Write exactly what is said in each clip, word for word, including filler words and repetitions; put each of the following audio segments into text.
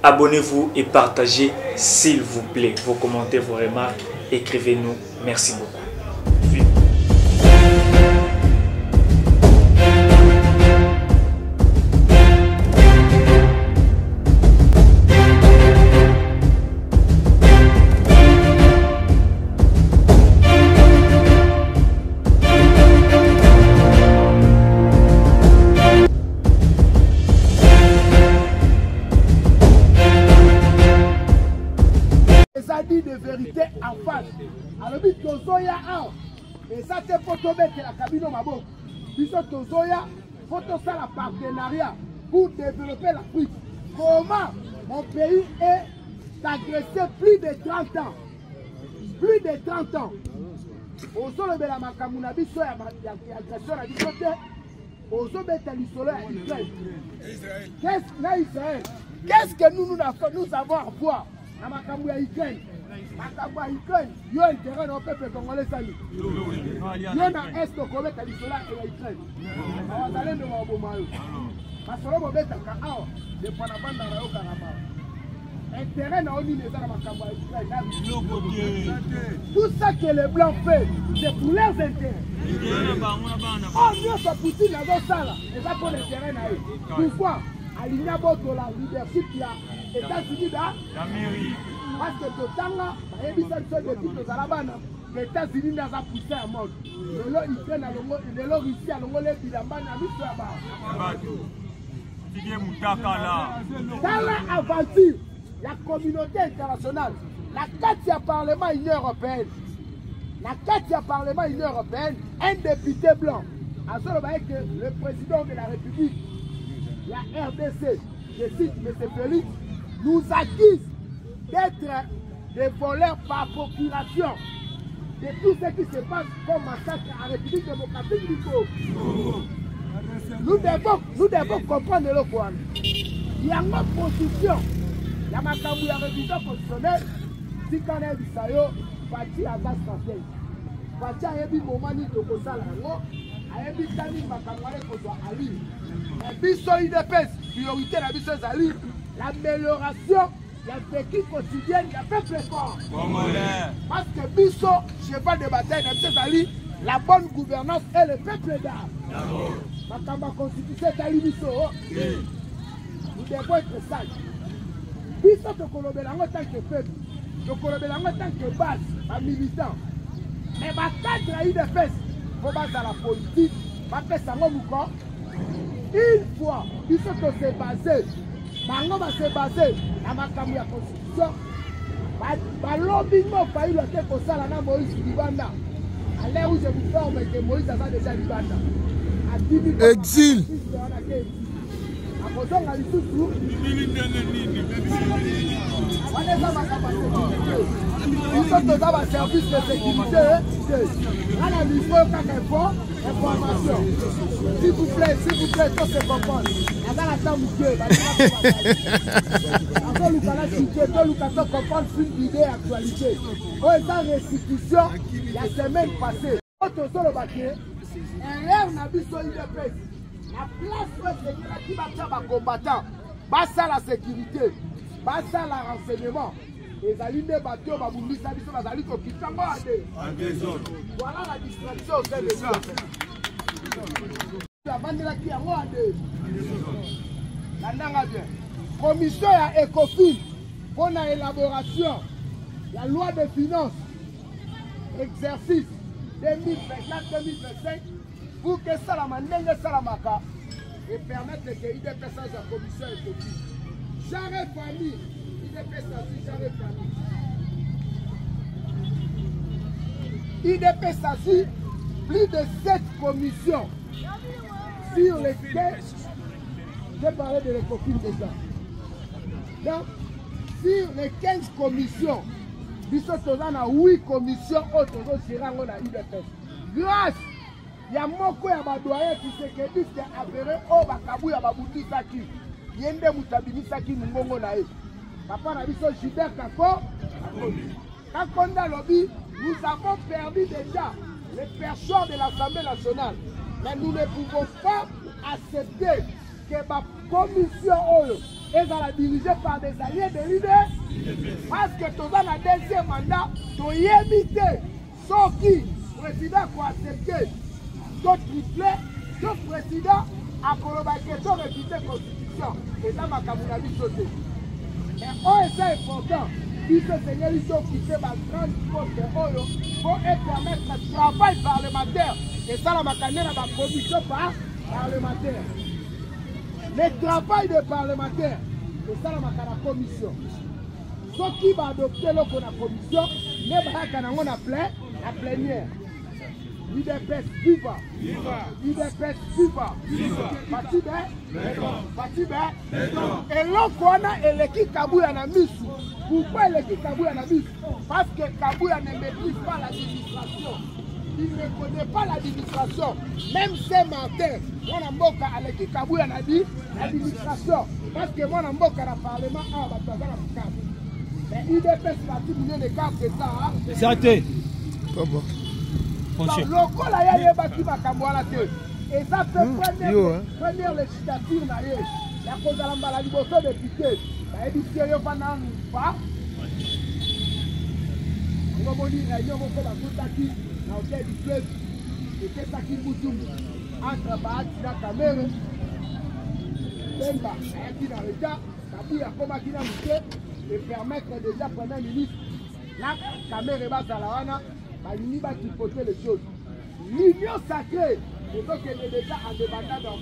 abonnez-vous et partagez s'il vous plaît. Vos commentaires, vos remarques, écrivez-nous. Merci beaucoup. De vérité en face. Alors, il y a un. Et ça, c'est pour tomber la cabine au Mabo. Il y a un partenariat pour développer l'Afrique. Comment mon pays est agressé plus de trente ans. Plus de trente ans. Au sol de la Makamunabi, il y a une agression à l'Israël. Au sol de l'Israël. Qu'est-ce que nous, nous avons à voir dans la Ukraine? Makabwa Ukraine, yo intérêt au peuple congolais sali. Yo na est au Congo kalisola et Ukraine. Awazale ndo mabomayo. Masolo bobeta ka awa de pana banda na yo karama. Intérêt na oni les na makabwa Ukraine. Tout ça que les blancs fait, c'est pour leurs intérêts. Oh Dieu, ça Poutine na zo sala, et ça pour l'intérêt na eux. Pourquoi? Alinia boto la leadership ya États-Unis da l'Amérique. Parce que Totanga, depuis les États-Unis n'ont poussé à mort. Les Russes ont les bilambans à dans l'aventure, la communauté internationale, la quatre Parlement Union européenne, la quatre Parlement Union européenne, un député blanc, à ce moment que le président de la République, la R D C, je cite M. Félix, nous accuse d'être des voleurs par procuration de tout ce qui se passe comme massacre en République démocratique du Congo. Nous devons, nous devons comprendre le point. Il y a une position, il y a une révision constitutionnelle, si on a vu ça, Fati a gas français. Fati a eu un moment de Kosala, a eu un tani makamwale Kosoa Ali. La biso I D P S, priorité la biso Ali, l'amélioration. Il y a une vécu quotidienne, il y a peuple fort. Parce que Bisso, cheval de bataille, la bonne gouvernance est le peuple d'art. Ma constitution est à Bisso. Nous devons être sages. Bisso, tu connais en tant que peuple, tu connais en tant que base, un militant. Mais ma cadre I D P S, il faut passer à la politique, il faut passer une fois, Bisso, tu s'est basé. Bango va se baser na makambo ya constitution. Ba lobby mo failli le faire pour ça na Moïse Libanda. À l'heure où je vous forme que Moïse a déjà Libanda. Exil. A cause na lisusu. Ils sont dans un service de sécurité. À la niveau quand fort information. S'il vous plaît, s'il vous plaît, tout se comprend. Dans la table Dieu, avant le canal Dieu, tout le canal comprend une idée actualité. On est en restitution la semaine passée. Autre solo baké, un l'air n'a vu sur I D P S. La place de sécurité qui va faire les combattants, bassa la sécurité, bassa la renseignement. Les alliés de bateaux, Baboumi, ça dit que les alliés qui quittent voilà la distraction au sein de ça. La bande là qui a moi de commission à Ecofin pour l'élaboration la loi de finances exercice deux mille vingt-quatre deux mille vingt-cinq pour que ça la manenge salamaka et permettre que I D P S la commission Ecofin. Jamais famille, I D P S jamais famille. I D P S plus de sept commissions sur lesquelles j'ai parlé de l'Ecofin déjà. Donc, sur les quinze commissions, nous avons huit commissions autres qui sont dans I D P S. Grâce, il y a beaucoup de doyens qui se disent que après, oh, Bakabu, Babuti Saki, Yende Moutabini Saki, Mungongo Nae. Papa n'a vu son Gilbert Kako. Kakonda Lobby, nous avons perdu déjà les personnes de l'Assemblée nationale. Mais nous ne pouvons pas accepter que ma commission ezala dirigé par des alliés de l'U D P. Parce que toza na deuxième mandat, toyebi te soki président ko accepter to triplé, to président akoloba ke to réviser constitution. Eza makambo na biso te. Et oh, c'est important. Biso Seigneur, ils ont quitté ma grande poste oyo pour permettre le travail parlementaire. Et ça, la macanée, la commission parlementaire. Le travail des parlementaires. Et ça, la commission. Ce qui va adopter la commission, ne va pas qu'on a plein, la plénière. U D P S viva. U D P S viva. Parti bien. Parti bien. Et là, on a électé Kabouya na misu. Pourquoi électé Kabouya na misu? Parce que Kabouya ne maîtrise pas l'administration. Il ne connaît pas l'administration. Même ces menteurs, on a mboka électé Kabouya na dit l'administration. Parce que moi, on a mboka na parlement, ah, bah, tu vas dans mais U D P S parti million de cas que ça. C'est arrêté. Comment? Le la ya yebaki makambo wana te. Et ça fait première première législature na ye. Ya kozala mbala liboso député. Ba ebisi yo bana pa. Ngo boni réunion moko ba kutaki na hôtel du club. Et c'est ça qui boutou entre Bahati na Kamere. Temba ayaki na reta, Kabouya komaki na muté et permettre déjà premier ministre na Kamere bazala wana. Il va tripoter les choses. L'union sacrée, il faut qu'elle est déjà en débattant dans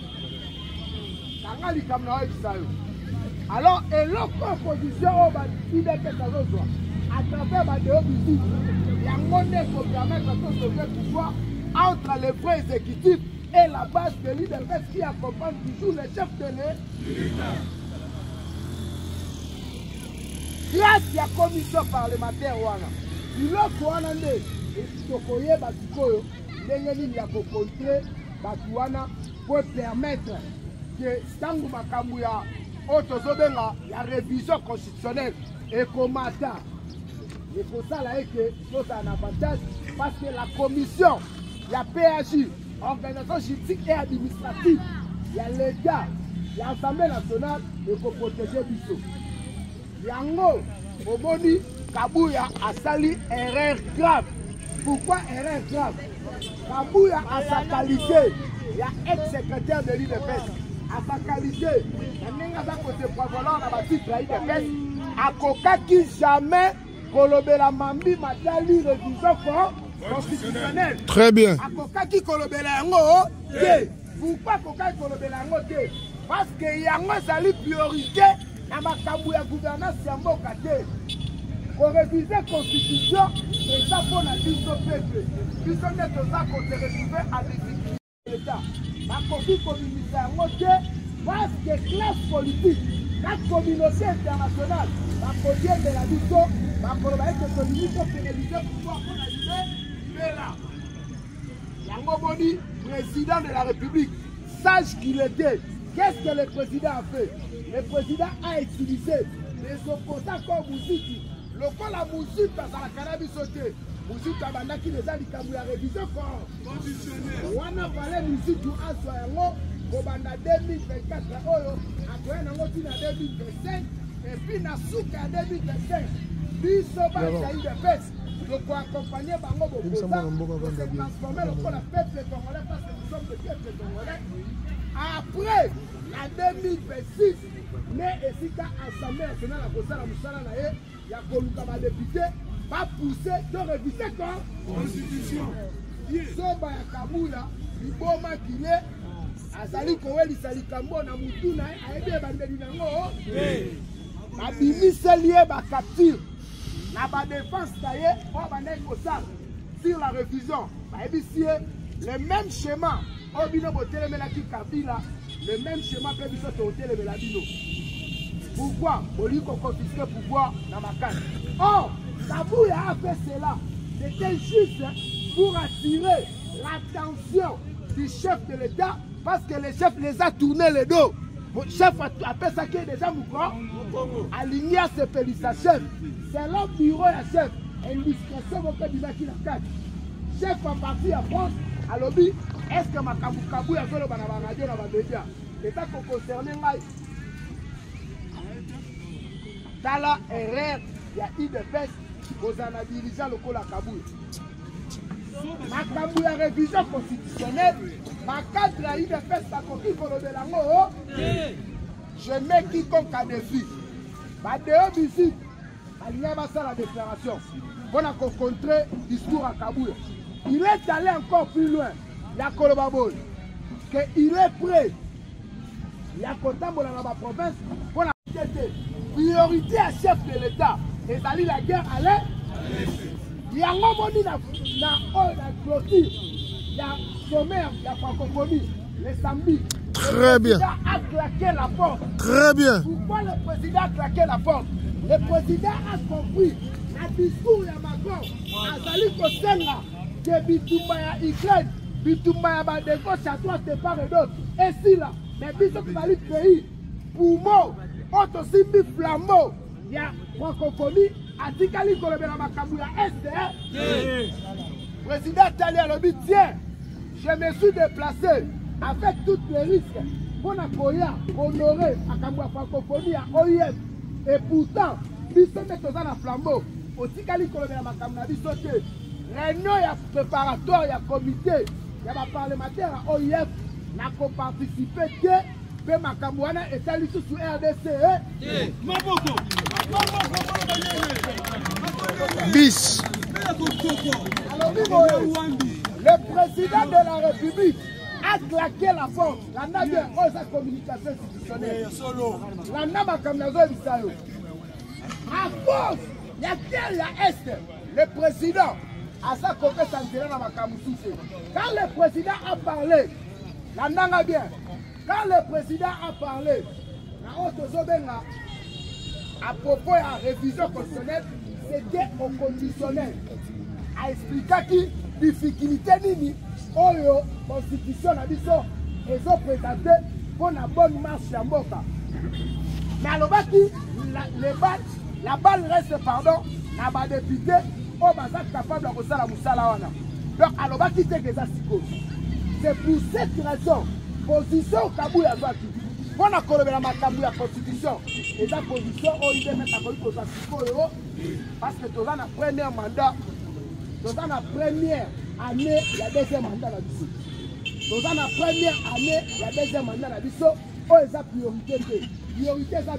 le alors, et l'opposition au U D P à travers la visite, il y a un monnaie pour permettre à son pouvoir entre les vrais exécutifs et la base de l'U D P qui accompagne toujours les chefs de l'État. Grâce à la commission parlementaire, biloko wana nde tokoyeba sikoyo ndenge nini ya kokontre bato wana po permettre ke ntango makambo ya oyo tozobenga ya révision constitutionnelle ekomata ekosala eke tozala na avantage parce que la commission ya P H I, organisation juridique et administrative ya l'État ya Assemblée nationale ekoprotege biso yango omoni Kabouya a sali erreur grave. Pourquoi erreur grave? Kabouya a sa qualité, il y a ex-secrétaire de l'U D P S. À sa qualité, il y a un côté prévolant dans la titre de l'U D P S. A kokaki jamais kolobela mambi matali révision constitutionnelle. Très bien. A kokaki kolobela yango te. Pourquoi kokaki kolobela yango te? Parce que yango sali priorité na makambo ya gouvernance ya mboka te. Pour réviser la constitution, et ça pour la vie au peuple. Puis on est aux ça qu'on se retrouve à difficulté de l'État. La copie communiste à moitié, parce que classe politique, la communauté internationale, la produire de la vie, la probabilité que communiste pour réviser pour pouvoir pour la vie, mais là. Yango Boni, président de la République, sache qu'il était. Qu'est-ce que le président a fait? Le président a utilisé les opposants comme Mouziki. Le coup la musique dans la cannabis sauté. Musique à Bandaki les a dit qu'il y a révision constitutionnelle. On a parlé de musique du Assoyango, au Banda deux mille vingt-quatre, après on a deux mille vingt-cinq, et puis on a souk à deux mille vingt-cinq. Puis ça va être une baisse. Donc pour accompagner Bango Bokosa, pour se transformer le coup la peuple congolais parce que nous sommes le peuple congolais. Après, en deux mille vingt-six, mais ici, quand l'Assemblée nationale a posé la moussala, il y a un député va pousser de réviser quoi? Constitution. Soba ya Kabula, Iboma Kile, Azali Kowe, Lisali Kambo, na Mutuna, Aede Bandeli Nango, Abimisi lié ba capture, na ba défense taillé, on va sur la révision. Abimisi le même schéma, Obino Botele Melaki Kabila, le même schéma que Biso Totele Meladino. Pourquoi? Oliko confisquer le pouvoir dans ma canne. Or, Kabouya a fait cela. C'était juste pour attirer l'attention du chef de l'État parce que le chef les a tourné le dos. Le chef a fait ça qui est déjà mouvant. Aligné à ses félicitations chef. C'est leur bureau à chef. Indiscrétion au cas du Naki la canne. Chef en partie à France, à lobby, est-ce que ma Kabouya fait le banana radio dans la média? L'État concerné, tala erreur ya I D P S kozana dirigeant lokola Kabuya makambo ya révision constitutionnelle makadre ya I D P S bakoki kolobela ngo je mets quiconque à défi badeo visite balinga basala déclaration mpona kocontrer discours à Kabuya. Il est allé encore plus loin ya koloba boy que il est prêt ya kotambola na ba province mpona priorité à chef de l'État ezali la guerre à l'est yango moni na na oyo na clôture ya sommet ya francophonie le samedi. Très bien. Le président a claqué la porte. Très bien. Pourquoi le président a claqué la porte? Le président a compris la discours ya Macron azali kosenga que bitumba ya Ukraine bitumba ya bande gauche à droite de part et d'autre et si là mais biso tozali pays poumon otosimbi flambeau ya francophonie atikali kolobela makambo ya este président tali alobi tiens je me suis déplacé avec tous les risques pour na koya honorer makambo ya francophonie ya O I F et pourtant biso nde toza na flambeau otikali kolobela makambo na biso te réunion ya préparatoire ya comité ya baparlementaire ya O I F na koparticipe te mpe makambo wana etali susu R D C bis. Le président de la République a claqué la porte. La navire aux communication institutionnelle. La nama comme la zone d'Israël. À cause, il y a quel la Est, le président a sa copie sanitaire dans ma camouflage. Quand le président a parlé, la nanga bien. Quand le président a parlé, la haute zobenga à propos de la révision constitutionnelle, c'était au conditionnel. A expliqué qui difficulté nini oyo constitution na biso ezo présenter pour la bonne marche ya mboka. Mais alobaki la, les balles, la balle reste pardon na ba député o baza capable de kosala musala wana. Donc alobaki te que ça siko. C'est pour cette raison position Kabuya zwaki. Pour na kolobela makambo ya constitution et la position o ide mettre ko ko za siko yo parce que toza na premier mandat. Dans la première année, il y a deuxième mandat la biso. Dans la première année, il y a deuxième mandat la biso. Oh, c'est la priorité. Priorité, c'est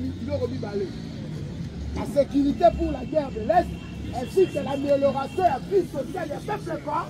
la sécurité pour la guerre de l'Est, ainsi que l'amélioration de la vie sociale des peuples quoi.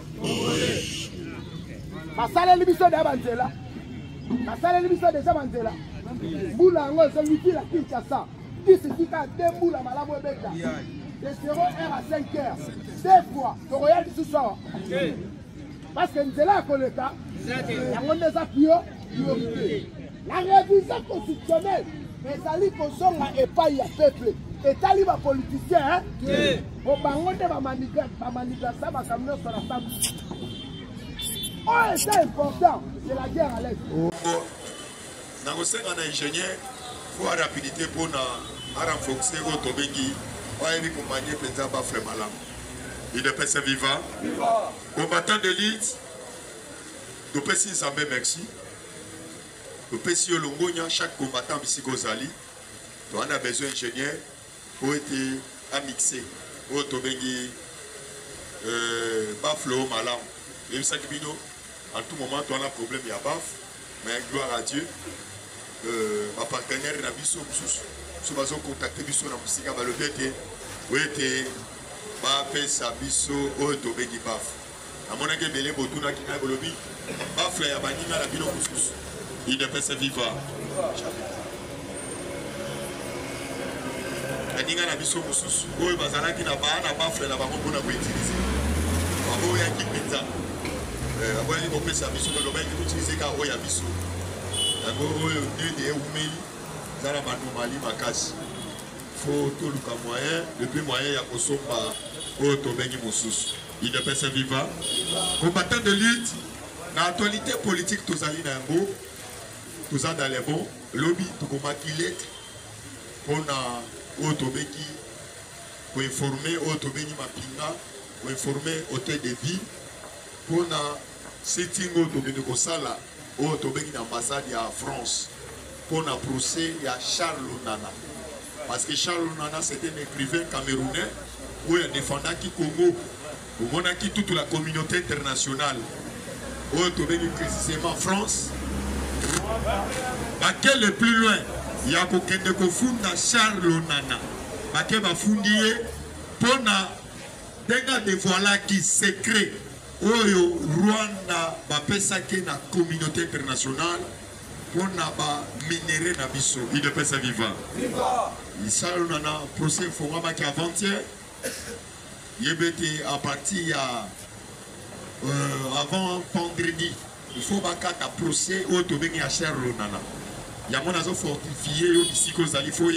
Ma salle est biso de Bantela. Ma salle est biso de Bantela. Boula ngo c'est lui qui la Kinshasa. Qui se dit qu'à deux boules à Malabo Beta. De zéro heure à cinq heures. Deux fois, tu regardes ce soir. Parce que nous sommes là à l'État. On a appuyé priorité. La révision constitutionnelle, les alliés qui sont là et pas y a peuple. Et talibs politiciens, au bangon de ma manipulation, ma camion sur la table. Oh, c'est important, c'est la guerre à l'Est. Dans le secteur ingénieur, il faut la rapidité pour renforcer l'autobengi. Il faut accompagner le président Bafre Malam. Il est passé vivant. Combattant de l'élite, nous pesons ensemble, merci. Nous pesons au Longonia, chaque combattant ici Gozali. On a besoin d'ingénieurs pour être à mixer. Pour Tobengi Bafre Malam. Et ça qui en tout moment, on a un problème, il y a Baf. Mais gloire à Dieu. Ma partenaire n'a pas si vous avez contacté Bisso dans le musique, vous avez oui, tu as sa biso au Tobegi Baf. À mon avis, il y a beaucoup de gens qui ont dit Baf, il y a des gens qui ont dit il ne peut se vivre. Il y a des gens qui ont dit il y a des gens qui ont dit Baf, il y a des gens qui ont utilisé. Il y a des gens qui ont dit il y a des gens qui ont utilisé il y a des gens qui ont utilisé Zara Manoumali Makasi. Faut tout le moyen, le plus moyen, il y a Kosomba, Otobengi Moussous. Il ne peut se vivre. Combattant de lutte, dans l'actualité politique, tous allés dans un beau, tous allés dans les bons, lobby, tout comme lettre, pour Otobengi, pour informer Otobengi Mapinga, pour informer Hôtel de Vie, pour sitting Otobengi Kosala, Otobengi l'ambassade à France. Pour un procès, il y a Charles Nana. Parce que Charles Nana, c'était un écrivain camerounais où il défendait qui Congo, où on a qui toute la communauté internationale. Où il y a précisément en France. Baké le plus loin, il y a quelqu'un de confondre Charles Nana. Baké va fouiller pour na denga de voilà qui secret. Oyo Rwanda va penser que la communauté internationale pour na ba minerai na biso. Il ne peut se vivre. Il Charles Nana procès format qui avant-hier. Il était à partir euh, avant vendredi. Il faut que tu procès au Tobéni à Charles Nana. Il y a mon azo fortifié au Bissicos il faut y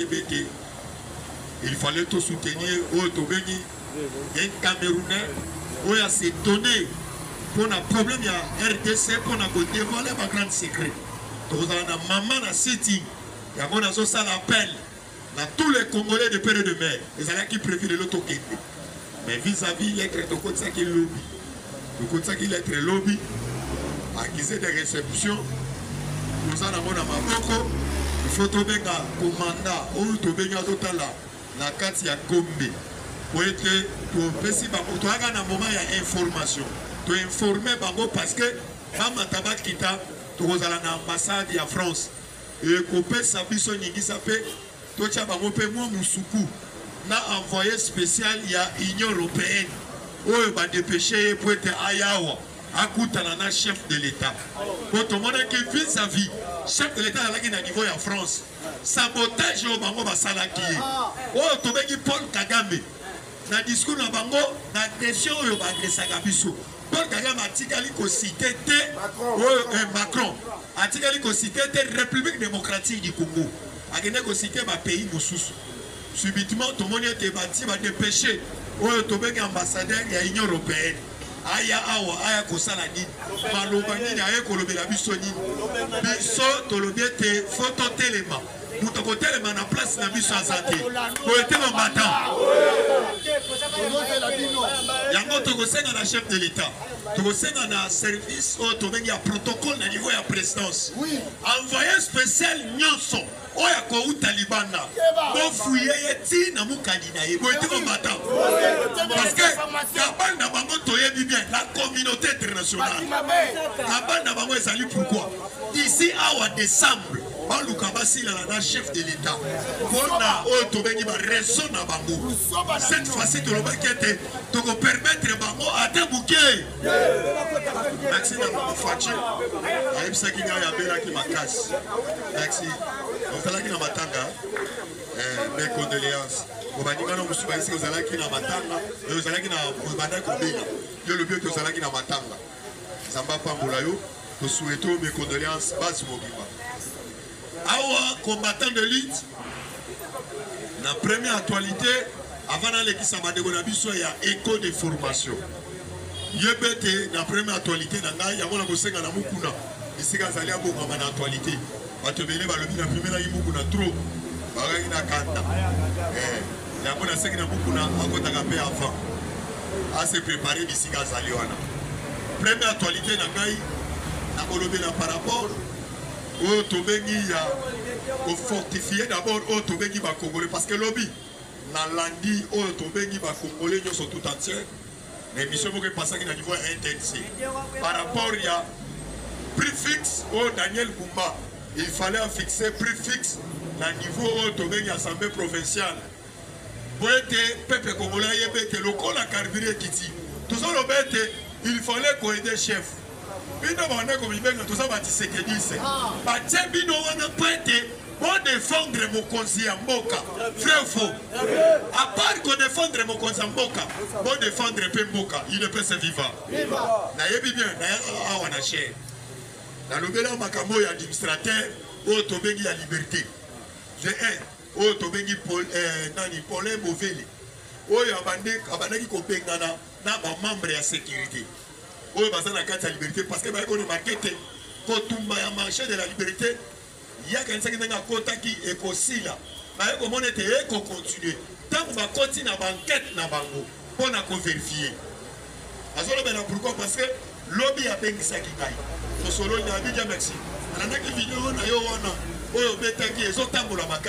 il fallait tout soutenir au Tobéni. Un Camerounais où il y a ces données pour un problème, il y a R D C pour dévoiler ma grande secret. Donc on a maman à City. Il y a mon azo ça l'appel. Dans tous les Congolais de père et de mère, les alliés qui préfèrent l'auto. Mais vis-à-vis l'être de côté ça qui lobby. Le côté ça qui l'être lobby. Acquisé des réceptions. Nous avons mon amaboko. Il faut tomber un commandant ou tomber un autre là. La carte il y a combien. Pour être pour précis par pour toi à un moment il y a information. Tu informer bango parce que maman tabac kita tu vas à l'ambassade de France. Et couper sa biso nyingi ça fait toi tu as bango pe moi musuku. Na envoyé spécial il y a Union européenne. Où il va dépêcher pour être ayawa. Akoutanana chef de l'État. Pour tout le monde qui vit sa vie, chef de l'État à la niveau en France. Sabotage au bango basalaki. Oh, tu veux Paul Kagame. Na discours na bango, na question au bagresaka biso. Paul Kagame a tikali ko cité Macron. A tikali ko cité République démocratique du Congo. A gagné ko cité ba pays mosusu. Subitement, tout le monde était bâti, va dépêcher. Oh, tu veux ambassadeur de l'Union européenne. Aya awa aya kosala nini maloba nini aye kolobela biso nini biso tolobie te photo telema mutu kotelema na place na biso aza te koyete mambata yango tokosenga na chef de l'état tokosenga na service oyo tobengi ya protocole na niveau ya présidence envoyé spécial nyonso oyo akouta libanda bofuye ye ti na mokadi na ye boyete mambata parce que kabanda bango toyebi bien la communauté internationale kabanda bango ezali pourquoi d'ici awa décembre baluka basila na chef de l'état mpona oyo tobengi bareso na bango cette fois-ci tolobaki ete tokopermettre bango ata buke merci na faci ayebisaki ngai abelaki makasi merci ozalaki na matanga mes condoléances obandingana mosusu bayesi ozalaki na matanga ozalaki na obandaki kobela yo lobi ete ozalaki na matanga nzambe apambola yo tosueto mes condoléances basi mobimba awa combattant de lutte la première actualité avant d'aller qui s'en va de Gonabiso il y a écho de formation yebete la première actualité nanga ya mona kosenga na mukuna isika zali abo ngama na actualité batebele balobi na première yi mukuna trop barangi na kanda eh ya mona senga na mukuna akota ka pe avant à se préparer bisika zali wana première actualité nanga na kolobi na par rapport au Tobengi ya au fortifier d'abord au Tobengi ba Congolais parce que lobby na landi au Tobengi ba Congolais nous sont tout entiers mais mission pour que passer à niveau intensif par rapport il y a prix fixe au Daniel Bumba il fallait fixer prix fixe na niveau au Tobengi assemblée provinciale pour être peuple congolais yebete local la carburé kiti tout ça le bête il fallait qu'on ait des chefs. Bino wana ko bibenga to sa bati sekedise ba tebino wana pete bon défendre mon conseiller mboka frère faux à part qu'on défendre mon conseiller mboka bon défendre pe mboka il ne peut se vivre na yebi bien na awa na cher na lobela makambo ya administrateur o to bengi la liberté j'ai un o to bengi Paul euh nani Paulin Movele o ya bande abandaki ko bengana na ba membre ya sécurité. Oui, parce que la liberté, parce que quand on a quitté, quand on a marché de la liberté, il y a quelqu'un qui a quota qui est aussi là. Mais comment on était qu'on continue. Tant qu'on va continuer à banquette na bango, on a qu'on vérifier. Pourquoi? Parce que lobby a bien qui ça qui gagne. Nous sommes là, merci. On a une vidéo, on a eu un, on a eu un, on a eu un,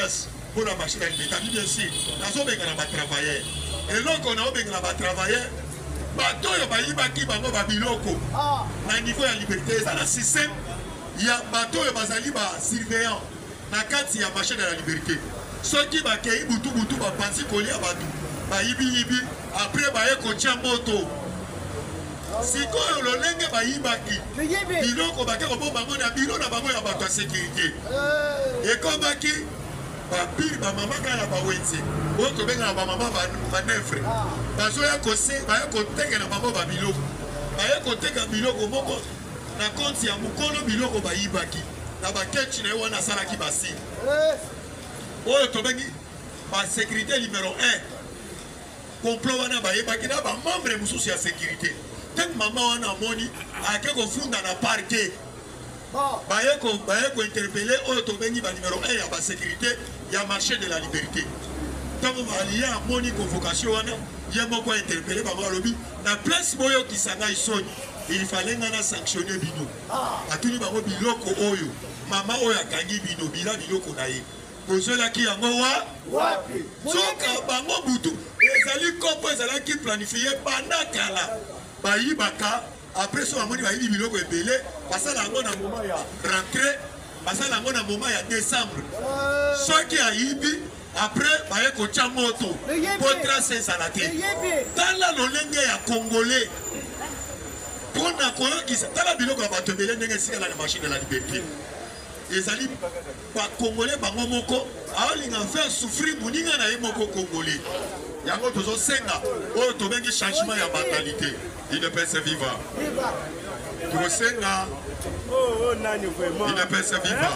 pour la machine à liberté. Bien sûr, nous avons un travailleur. Et là, on a un travailleur. Bateau, il y a qui bango babiloko. Na niveau de liberté, ça le système. Il y a bateau, il y a surveillant. Na kati ya machine à la liberté. Ceux qui va kei butu butu ba pansi kolia batu. Ba ibi ibi après ba eko tia moto. Siko lo lenge ba ibaki. Biloko ba ke ko bango na bilo na bango ya bato ya sécurité. Et comme baki ba pire ba mama kala ba wenze. Oto benga ba mama ba ba nefre. Ba zo ya kose ba ya ko tenge na bango ba biloko. Ba ya ko tenge biloko moko na konti ya mukolo biloko ba ibaki. Na ba ketchi na wana sala ki basi. Oyo to bengi ba sécurité numéro un. Complot wana ba ibaki na ba membre mususu ya sécurité. Tek mama wana moni ake ko funda na parquet. Ba ye ko ba ye ko interpeller oyo to bengi ba numéro un ya ba sécurité ya marché de la liberté. Tant ba liya moni convocation wana ye moko interpeller ba lobi na place boyo kisanga isoni. Il fallait ngana sanctionner bino. Atuni bango biloko oyo. Mama oyo akangi bino bila biloko na ye. Kozola ki yango wa wapi? Soka bango butu. Ezali kopo ezala ki planifié pendant kala. Ba yibaka après so amoni ba yibi biloko ebele basala yango na moment ya rentrée, basala yango na moment ya décembre. Soki ayibi après ba ye ko tia moto. Pour tracer ça la tête. Dans la lolenge ya congolais. Pour na koyo ki tala biloko ya bato ebele ndenge sika na machine de la liberté. Ezali ba congolais bango moko aolinga faire souffrir moninga na ye moko congolais. Yango tozo senga oyo to bengi changement ya mentalité. Il ne peut se vivre. To senga oh nani vraiment. Il ne peut se vivre.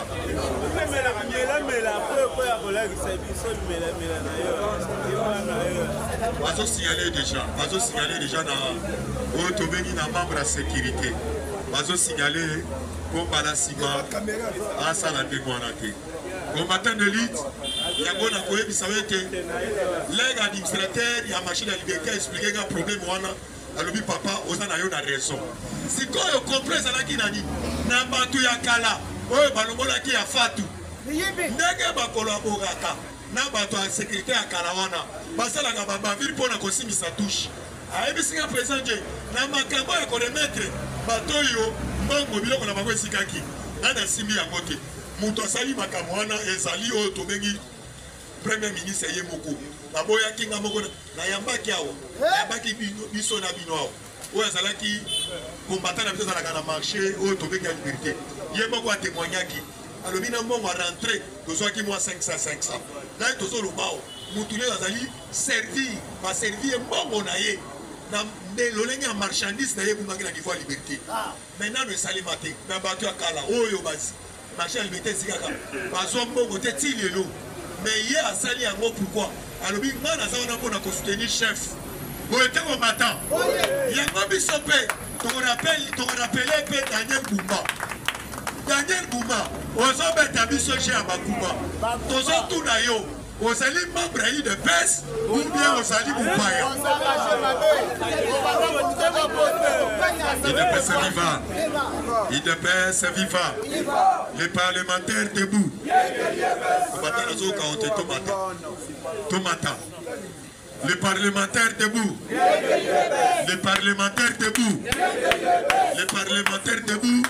Bazo signaler déjà, bazo signaler déjà na oyo to bengi na membre de sécurité. Bazo signaler pour Balasima à Saladegwanate. Combattant de lutte, il y a un problème qui savait que l'administrateur, il y a machine à liberté à expliquer un problème. Alors, papa, on a eu raison. Si on comprend ça, qui n'a dit, n'a pas tout ya kala, oh, balobola qui a fatou. N'est-ce pas collaborata, n'a pas tout la sécurité à Kalawana. Basa la gaba ville pour la cosimi sa touche. A ebi un président, n'a pas qu'à moi qu'on remettre, bateau yo, bon, mobile qu'on a pas sikaki, n'a pas simi à côté. Muto sali makamwana ezali oyo tobengi premier ministre ye moko na boya kinga moko na yambaki awo yambaki biso na bino awo oyo azalaki combattant na biso na kana marché oyo tobengi ya liberté ye moko a témoignaki alobi na mbongo a rentré tozwaki mwa cinq cents cinq cents là tozoloba awo mutu lelo azali servir ba servir mbongo na ye na lolenge ya marchandise na ye bungaki na niveau ya liberté maintenant esali mate na bato ya kala oyo basi marché à liberté sikaka bazo mbongo te ti lelo mais hier a sali yango pourquoi alobi nga na zaona mpona kosoutenir chef boye ntango matin yango biso mpe tokorapele mpe Daniel Bumba Daniel Bumba ozobeta biso che ya bakuba tozotuna yo ozali membre yi de P E S ou bien ozali mopaya il ne peut se vivre. Il ne peut se vivre. Les parlementaires debout. Tomata. Les parlementaires debout. Les parlementaires debout. Les parlementaires debout.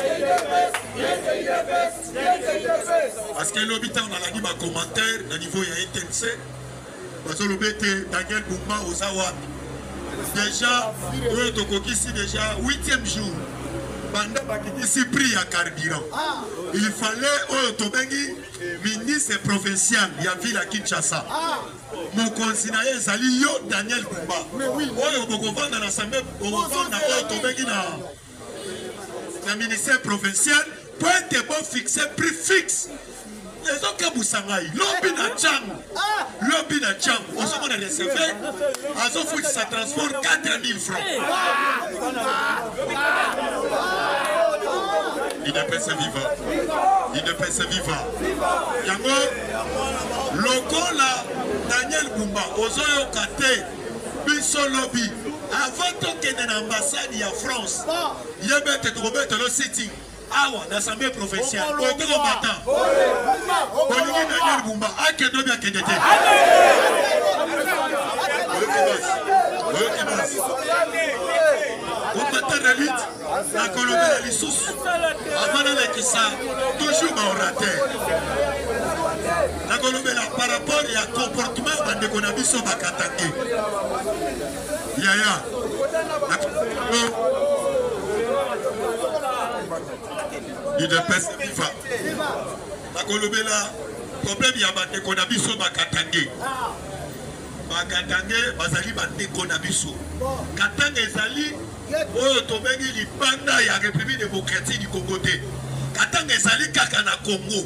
Parce que l'habitant on a dit ma commentaire au niveau il y a un T N C. Parce que l'obété Daniel Boukma aux Awad. Déjà, ici déjà huitième jour. Pendant ici pris à carburant. Il fallait au Tobengi, ministre provincial, il y a ville à Kinshasa. Mon conseiller Zali Yo Daniel Bumba. Au Bogovan dans l'Assemblée, au Bogovan dans Tobengi dans le ministère provincial, pour être bon fixé, prix fixe. Les autres cas Moussangaï, l'obbi na Tchang, l'obbi na Tchang, on se a recevé, à son foot ça transporte quatre mille francs. Il ne peut se vivre. Il ne peut se vivre. Yango, logo là, Daniel Bumba, Ozoyo Kate, Biso Lobby, avant qu'il y ait une ambassade en France, il y a un robot le sitting. awa l'assemblée provinciale côté combattant Bolingi Daniel Bumba akendo bien kendete combattant de lutte la Colombie la lisusu avant la kisa toujours orateur la Colombie par rapport à comportement bande qu'on a vu sur Bakatangue yaya il dépêche viva la Colombie là problème il y a bande qu'on a vu sur Bakatangue Bakatangue bazali bande qu'on a vu sur Katanga ezali oyo tobengi libanda ya République démocratique du Congo te Katanga ezali kaka na Congo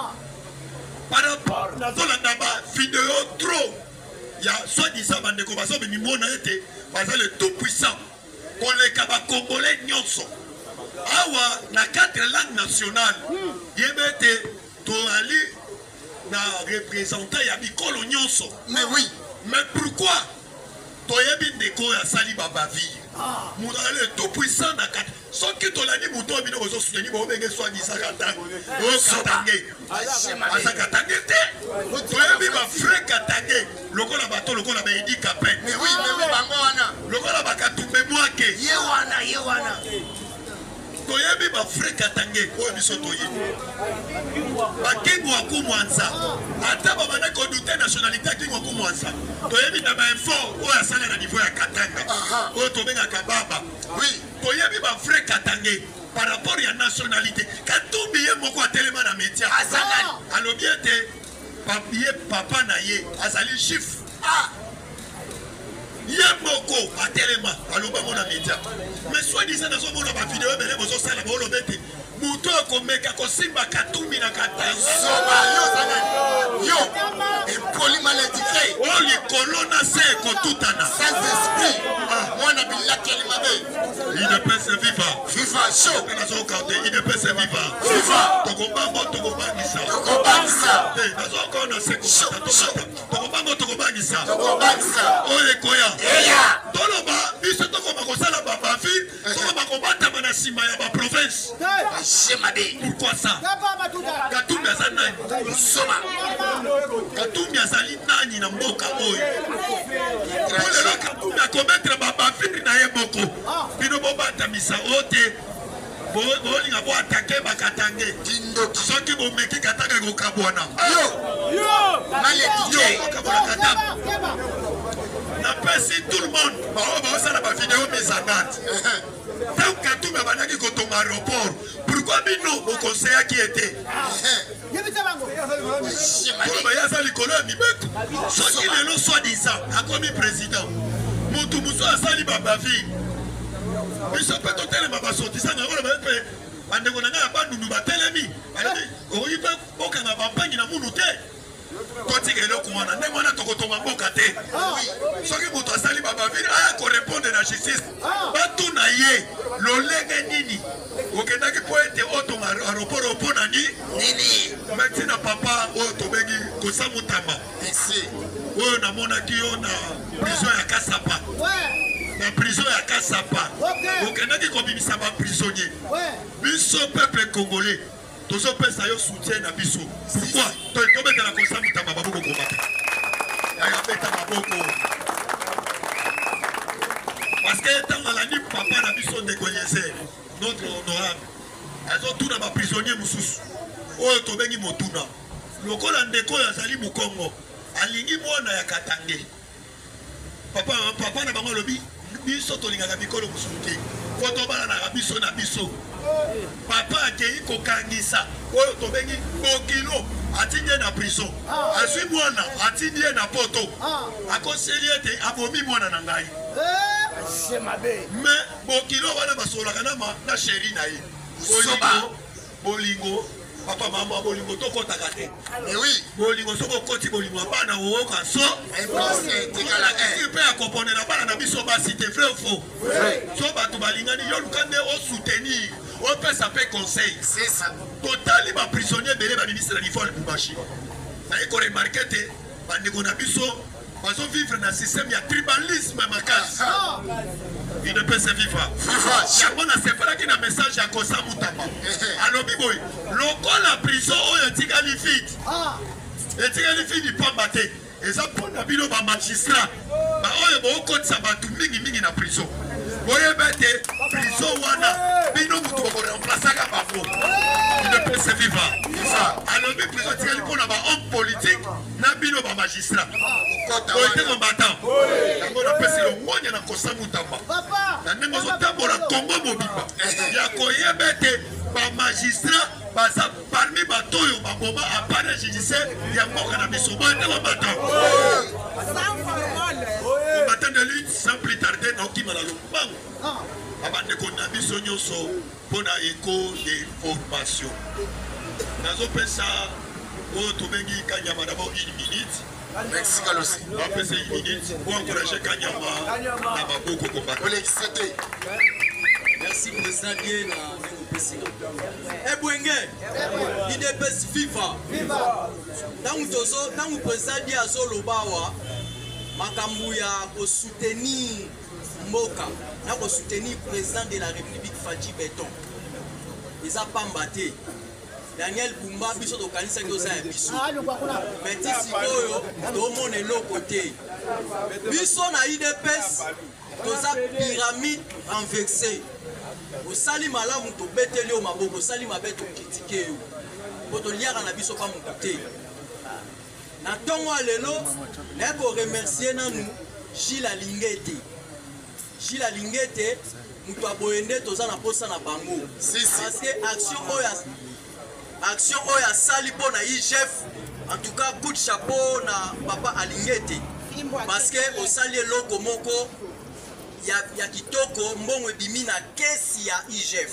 par rapport à la vidéo trop il y a soi-disant bande ko baso bimi mona ete bazali le tout puissant pour les kaba congolais nyonso awa na quatre langues nationales yebete to ali na représentant ya bikolo nyonso mais oui mais pourquoi toyebi ndeko ya sali babavi Mouna le tout puissant na quatre sans que ton ami mouton bino ozo soutenu bo benge soit dit ça katang o katangé asa katangé te toyebi ba frère katangé lokola bato lokola ba edi kapet mais oui mais bango wana lokola ba katumbe mwake ye wana ye wana toyebi ba frère katangé o biso toyebi ba kingo akumwanza ata ba bana ko douter nationalité kingo akumwanza toyebi na ba info o asala na niveau ya katanga o tobenga kababa oui toyebi ba frère katangé par rapport à nationalité katumbi ye moko atelema na média azala alobi ete papier papa na ye azali chiffre ah ye moko atelema aloba mona média mais soit disant dans son ba vidéo bele bozo sala ba olobete muto akomeka kosimba katumbi na katanga soba yo zana yo et poli malédiqué oh les colonna c'est kotutana sans esprit moi na bilaki limabe il ne peut se vivre viva chaud na zo kante il ne peut se vivre viva tokobango tokobangisa tokobangisa eh na zo kona se kotata tokobango tokobangisa tokobangisa oh les koya eya toloba biso tokoma kosala baba fi tokoma kobata bana sima ya ba province pourquoi ça Katumbi azali nani soma Katumbi azali nani na mboka oyo olelo Katumbi akometre babafiri na ye moko bino bobatamisa ote bolinga bo atake bakatange soki bomeki katanga kokabwana napesi tout le monde bao baosala bavideo misangati tant Katumbi abanaki kotonga aéroport pourquoi bino bokonseyaki ete bayasa likolo ya mibeko soki lelo soi-disant akomi président mutu mosu asali babavi biso mpe totelema basotisanga yango loba mpe bandeko na ngai ya bandundu batelemi okoki mpe bokanga bampangi na munu te totika eloko wana ndenge wana tokotonga mboka te soki moto asali babavile aya korepondre na justice batuna ye lolenge nini okendaki po ete otonga aéroport opo na nini meti na papa oyo tobengi kosamutama oyo namonaki yo na prison ya Kasapa na prison ya Kasapa okendaki kobimisa baprisonnier biso peuple congolais tozopesa yo soutien na biso pourquoi tobetela kosamutama baboko komata yayabeta maboko parce que ntango alandi papa na biso ndeko Eliezer notre honorable azotuna baprisonnier mosusu oyo tobengi motuna lokola ndeko oyo azali mokongo alingi mwana ya Katange papa papa na bango alobi biso tolingaka mikolo mosusu te po tobalanaka biso na biso papa akei kokangisa oyo tobengi bokilo atindie na prison azwi mwana atindie na poto akoseli ete abomi mwana na ngai mais bokilo wana basolaka na sheri na ye bolingo bolingo papa mama bolingo tokotaka te bolingo soko koti bolingo bana oyoka so mpe ya koponela bana na biso basi te vrai ou faux so bato balingani yo luka nde osoutenir opesa mpe conseil totali baprisonnier ebele babimisi na niveau ya Lubumbashi naye koremarke te bandeko na biso bazo vivre dans système ya tribalisme makasi il ne peut se vivre yango na sepelaki na message ya Kosa Mutamba alobi boy lokola prison oyo etikali vide etikali vide pamba te eza mpona bino bamagistrat baoyo bookotisa bato mingimingi na prison boyeba te prison wana bino mutu bokoremplacaka bafo il ne peut se vivre alobi prison etikali mpona bahomme politique na bino bamagistrat oete combattant yango napesi longonya na Kosa Mutamba na ndenge ozotambola Kongo mobimba ya koyeba ete bamagistrat baza parmi bato oyo baboma appareil judiciaire ya mboka na biso boete combattant combattant de lutte sans plus tarder naokima na lokubango abandeko na biso nyonso mpona écho de formation nazopesa oyo tobengi Kanyama d'abord une minute. Merci Kalosi. On va passer une minute pour encourager Kanyama na maboko combattre. Merci président bien na ngo pesika. E Bwenge. I D P S FIFA. Tangu tozo tangu président dia azolobawa makambu ya ko soutenir mboka na ko soutenir président de la République Fachi Beton. Ils a pas mbaté. Daniel Bumba biso to kanisa ndoza ya biso. Meti sikoyo to mone lokote. Biso na I D P S toza pyramide renversée. Osali malamu to beteli o maboko osali mabe to critiquer yo. Poto liara na biso pa mukote. Na tongo lelo na ko remercier nanu Gilles Alingete. Gilles Alingete muto aboyende toza na posa na bango. Parce que action oya action oya sali pona I G F en tout cas coup de chapeau na papa Alingete parce que osali loko moko ya ya kitoko mbongo ebimi na kesi ya I G F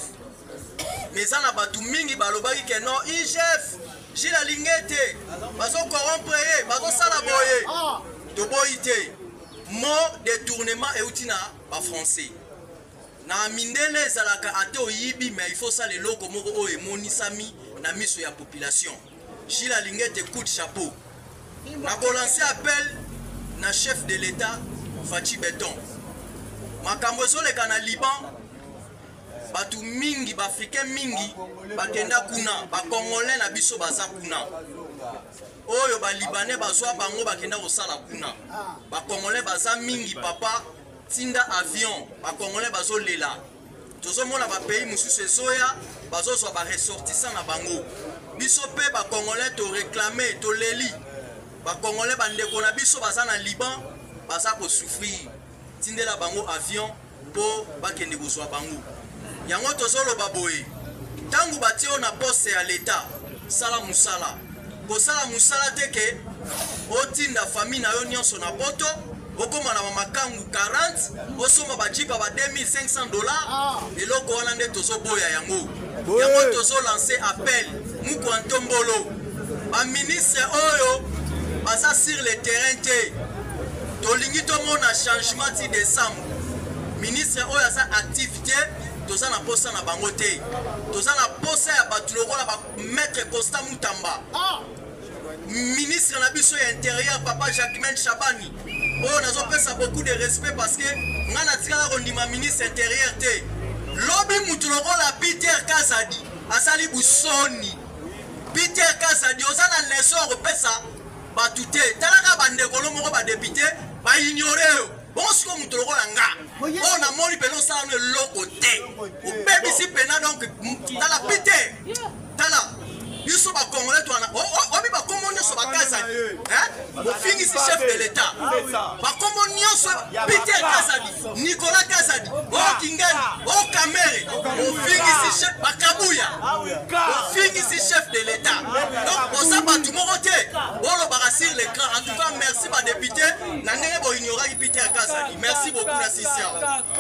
mais ana batu mingi balobaki ke non I G F Gilles Alingete bazo corrompre bazo sala boye to boyite mot détournement et utina ba français na mindele zalaka ate oyibi mais il faut ça le loko moko o emonisami na miso ya population. Gilles Alingete coup de chapeau. Na ko lancer appel na chef de l'État Fachi Beton. Makambo zole kana Liban batu mingi ba africain mingi bakenda kuna ba congolais na biso baza kuna. Oyo ba libanais bazwa bango bakenda kosala kuna. Ba congolais baza mingi papa tinda avion ba congolais bazo lela. Tozo mona ba pays mususu ezoya bazo so ba ressortissant na bango. Biso pe ba congolais to réclamer to leli. Ba congolais bandeko na biso baza na Liban baza ko souffrir. Tindela bango avion po bakende kozwa bango. Yango tozo lo baboye. Tangu batio na poste ya l'état sala musala. Ko sala musala teke otinda famille na yo nyonso na poto. Okoma na mamakangu quarante osoma bajipa ba deux mille cinq cents dollars et loko wana nde tozo boya yango yango tozo lancer appel muko Antombolo ba ministre oyo baza sur le terrain te tolingi to mona changement ti décembre ministre oyo asa activité toza na posa na bango te toza na posa ya batu lokola ba maître Kosa Mutamba ministre na biso ya intérieur papa Jacquemain Chabani. Oh, nazo pesa beaucoup de respect parce que ngana tikala kondima ministre intérieur te. Lobi mutu lokola Peter Kazadi asali busoni. Peter Kazadi ozana leso repesa batute. Talaka bande kolo moko ba député ba ignorer yo. Bon siko mutu lokola nga. Oh na moni peno sala no loko te. O bebi si pena donc tala Peter. Tala Yuso ba Congolais to ana obi ba komonyo so ba Kazadi hein o fingi si chef de l'état ba komonyo so Peter Kazadi Nicolas Kazadi o Kingani o Kamere o fingi si chef ba Kabuya o fingi si chef de l'état donc on sa ba tout moroté on lo ba sur l'écran en tout cas merci ba député na ndenge bo ignora Peter Kazadi merci beaucoup la Sisia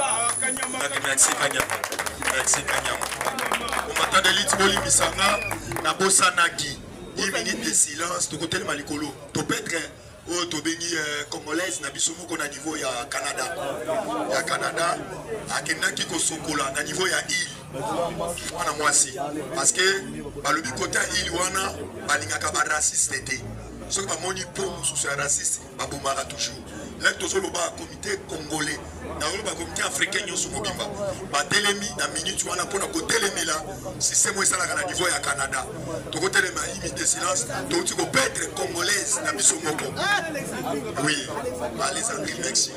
merci Kanyama merci Kanyama on m'attend de l'Itboli Misanga na Bosanaki, une minute de silence, de côté de Malikolo. Tu peux être au Tobeni congolaise, na bisomo qu'on a niveau ya Canada. Ya Canada, à Kenaki Kosokola, na niveau ya île. On a moi aussi. Parce que, bah, le côté île, on a, bah, l'ingaka ba raciste. soki bamoni po mosusu ya raciste babomaka toujours lek tozoloba comité congolais nazoloba comité africain nyonso mobimba batelemi na minute wana mpona kotelemela systeme esalaka na niveau ya canada tokotelema imi de silence touti kopetre congolaise na biso moko oui alexandrie merci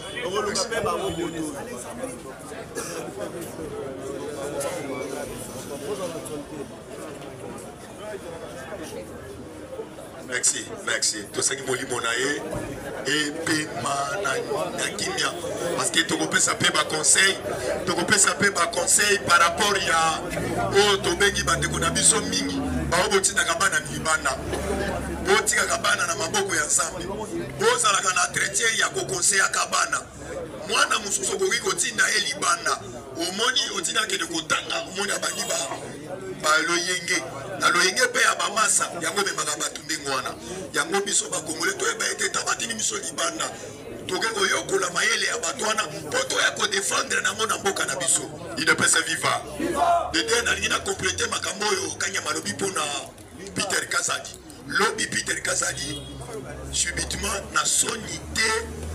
Merci, merci. Tout ce qui m'a dit, et puis ma kimia. Parce que tu peux saper ma conseil, tu peux saper ma conseil par rapport à oh tobengi bande konabiso mingi. Ba oboti na kabana mibana. Boti ka kabana na maboko ya nsambe. Boza la kana entretien ya ko conseil ya kabana. Mwana mususu ko ko tinda elibana. Omoni otina ke de kotanga, omoni abani ba ba loyenge. Na loyenge pe ya bamasa yango memaka bato ndenge wana yango biso bakongole toyeba ete tabatini miso libanda toke koyokola mayele ya bato wana mpo toya kodefendre nango na mboka na biso idepese viva dede nalingi na komplete makambo oyo kanyama lobi mpona Peter Kazadi lobi Peter Kazadi subitement na soni te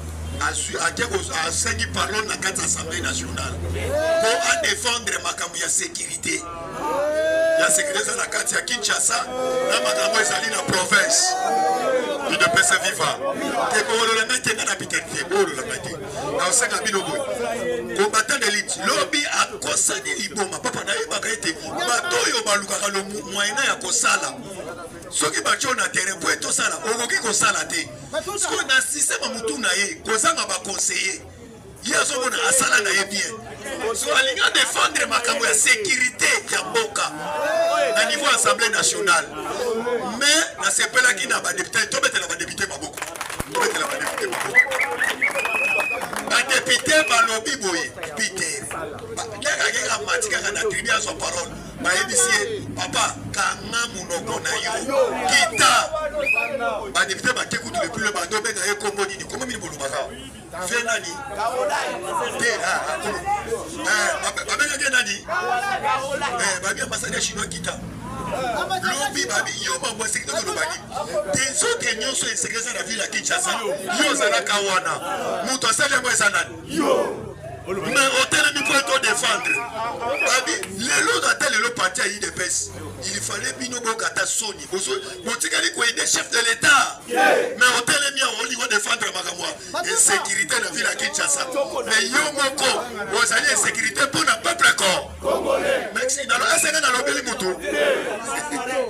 asengi parole na kati ya assemblée nationale po adefendre makambo ya sécurité ya sécurité na kati ya Kinshasa na makambo ezali na province idepese viva te koolola ngai nga na Peter te koolola ngai te naosenga bino boye combattant d'élite lobi akosani liboma papa nayebaka ete bato oyo balukaka lo moyena ya kosala soki batyo na terrain po etosala okoki kosala te soki na systeme mutu na ye kozanga baconseiller ye azomona asala na ye bien so alingi adefendre makambo ya sécurité ya mboka na niveau assemblée nationale mais nasepelaki na badepute tobetela badepute maboko tobetela badepute maboko badepute balobi boye pite kekakeka mati kaka na tribu azwa parole bayebisi ye papa kanga monoko na yo kita badepute bake kutu lepui le bando benga ye kombo nini kombo mini bolobaka fe nani te babengaki nani babi ambasade ya chinois kita lobi babi yo mambo ya sécurité kolobani des autres nyonso esekeza na ville ya Kinshasa yo ozalaka wana moto asali yango eza nani mais otelemi mpo eto défendre babi lelo ata lelo parti ya I D P S il fallait bino bokata soni botikali koyede chef de l'état mais otelemi olingo défendre makambo ya sécurité na ville ya Kinshasa mais yo moko ozali insécurité mpo na peuple congolais merci nalo esenga nalobeli moto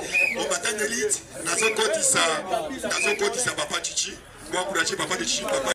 combattant d'élite nazokotisa nazokotisa papa Chichi boencourage papa de Chichi papa